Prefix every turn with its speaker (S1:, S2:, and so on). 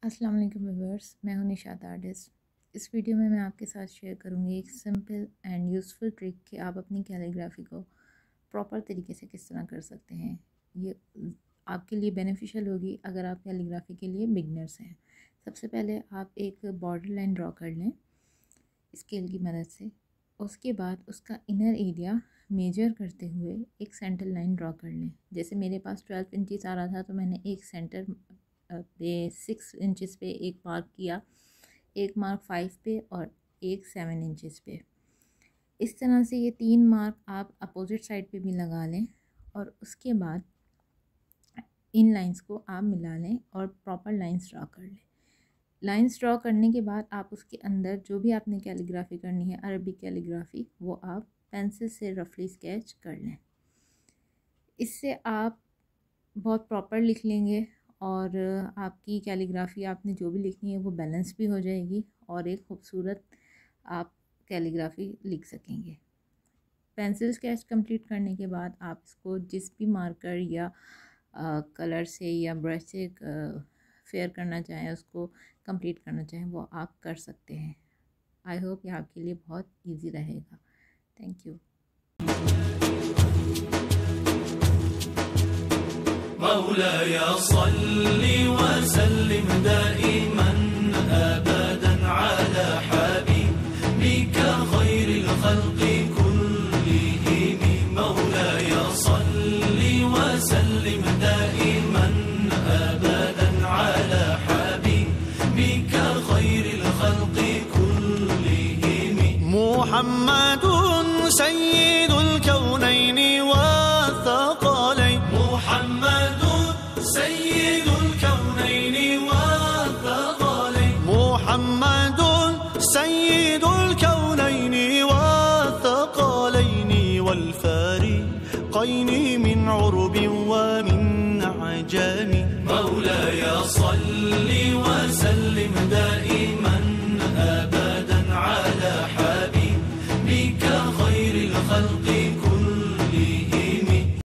S1: अस्सलाम वालेकुम व्यूअर्स, मैं हूं निशात आर्टिस्ट। इस वीडियो में मैं आपके साथ शेयर करूंगी एक सिंपल एंड यूज़फुल ट्रिक कि आप अपनी कैलीग्राफी को प्रॉपर तरीके से किस तरह कर सकते हैं। ये आपके लिए बेनिफिशियल होगी अगर आप कैलीग्राफी के लिए बिगनर्स हैं। सबसे पहले आप एक बॉर्डर लाइन ड्रॉ कर लें स्केल की मदद से। उसके बाद उसका इनर एरिया मेजर करते हुए एक सेंटर लाइन ड्रॉ कर लें। जैसे मेरे पास 12 इंचज़ आ रहा था तो मैंने एक सेंटर पे 6 इंचज़ पे एक मार्क किया, एक मार्क 5 पे और एक 7 इंचज़ पे। इस तरह से ये 3 मार्क आप अपोजिट साइड पे भी लगा लें और उसके बाद इन लाइंस को आप मिला लें और प्रॉपर लाइंस ड्रॉ कर लें। लाइंस ड्रॉ करने के बाद आप उसके अंदर जो भी आपने कैलीग्राफी करनी है, अरबिक कैलीग्राफी, वो आप पेंसिल से रफली स्केच कर लें। इससे आप बहुत प्रॉपर लिख लेंगे और आपकी कैलीग्राफी आपने जो भी लिखनी है वो बैलेंस भी हो जाएगी और एक खूबसूरत आप कैलीग्राफी लिख सकेंगे। पेंसिल स्केच कंप्लीट करने के बाद आप इसको जिस भी मार्कर या कलर से या ब्रश से फेयर करना चाहें, उसको कंप्लीट करना चाहें, वो आप कर सकते हैं। आई होप ये आपके लिए बहुत ईजी रहेगा। Thank you.
S2: مولاي صل وسلم دائما أبدا على حبيبك خير الخلق كلهم. مولاي صل وسلم دائما أبدا على حبيبك خير الخلق كلهم. محمد سيد الكونين والثقلين. محمد سيد الكونين والثقلين. محمد سيد الكونين والثقلين والفارقين من عرب ومن عجم. مولاي صل وسلم دائما